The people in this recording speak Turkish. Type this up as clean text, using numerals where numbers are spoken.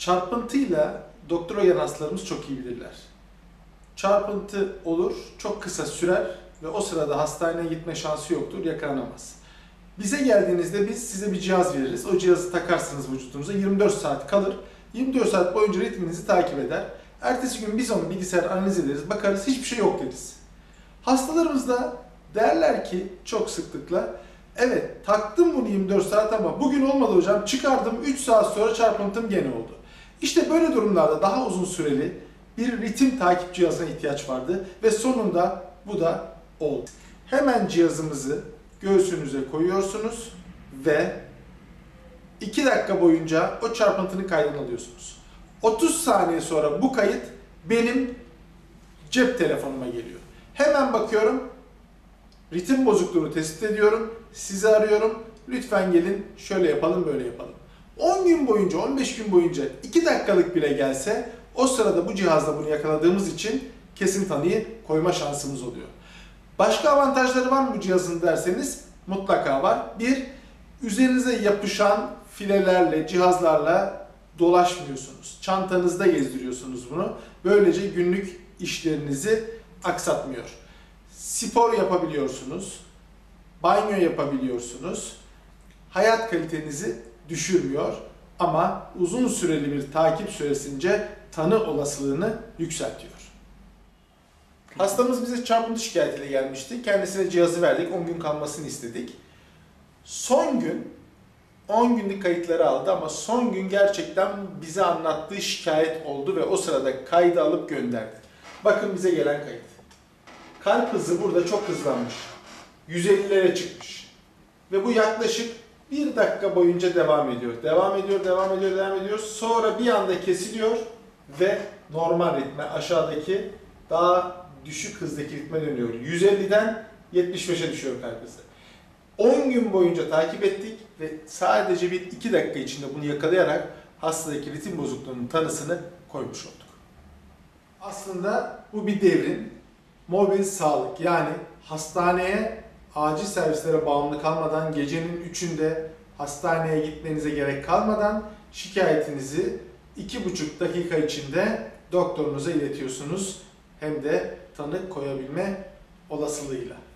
Çarpıntıyla doktora gelen hastalarımız çok iyi bilirler. Çarpıntı olur, çok kısa sürer ve o sırada hastaneye gitme şansı yoktur, yakalanamaz. Bize geldiğinizde biz size bir cihaz veririz. O cihazı takarsınız vücudunuza, 24 saat kalır. 24 saat boyunca ritminizi takip eder. Ertesi gün biz onu bilgisayar analiz ederiz, bakarız hiçbir şey yok deriz. Hastalarımız da derler ki çok sıklıkla, evet taktım bunu 24 saat ama bugün olmadı hocam, çıkardım 3 saat sonra çarpıntım gene oldu. İşte böyle durumlarda daha uzun süreli bir ritim takip cihazına ihtiyaç vardı ve sonunda bu da oldu. Hemen cihazımızı göğsünüze koyuyorsunuz ve 2 dakika boyunca o çarpıntının kaydını alıyorsunuz. 30 saniye sonra bu kayıt benim cep telefonuma geliyor. Hemen bakıyorum, ritim bozukluğunu tespit ediyorum, sizi arıyorum, lütfen gelin şöyle yapalım böyle yapalım. 10 gün boyunca, 15 gün boyunca 2 dakikalık bile gelse o sırada bu cihazla bunu yakaladığımız için kesin tanıyı koyma şansımız oluyor. Başka avantajları var mı bu cihazın derseniz mutlaka var. Bir, üzerinize yapışan filelerle, cihazlarla dolaşmıyorsunuz. Çantanızda gezdiriyorsunuz bunu. Böylece günlük işlerinizi aksatmıyor. Spor yapabiliyorsunuz, banyo yapabiliyorsunuz. Hayat kalitenizi düşürmüyor ama uzun süreli bir takip süresince tanı olasılığını yükseltiyor. Hastamız bize çarpıntı şikayetiyle gelmişti. Kendisine cihazı verdik, 10 gün kalmasını istedik. Son gün 10 günlük kayıtları aldı ama son gün gerçekten bize anlattığı şikayet oldu ve o sırada kaydı alıp gönderdi. Bakın bize gelen kayıt. Kalp hızı burada çok hızlanmış. 150'lere çıkmış. Ve bu yaklaşık 1 dakika boyunca devam ediyor. Devam ediyor. Sonra bir anda kesiliyor ve normal ritme, aşağıdaki daha düşük hızdaki ritme dönüyor. 150'den 75'e düşüyor kalp hızı. 10 gün boyunca takip ettik ve sadece 1-2 dakika içinde bunu yakalayarak hastadaki ritim bozukluğunun tanısını koymuş olduk. Aslında bu bir devrim. Mobil sağlık, yani hastaneye, acil servislere bağımlı kalmadan, gecenin 3'ünde hastaneye gitmenize gerek kalmadan şikayetinizi 2,5 dakika içinde doktorunuza iletiyorsunuz. Hem de tanı koyabilme olasılığıyla.